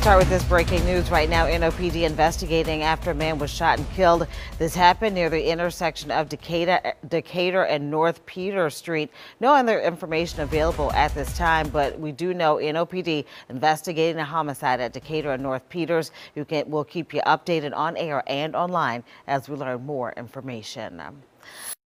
start with this breaking news right now. NOPD investigating after a man was shot and killed. This happened near the intersection of Decatur and North Peter Street. No other information available at this time, but we do know NOPD investigating a homicide at Decatur and North Peters. We'll keep you updated on air and online as we learn more information.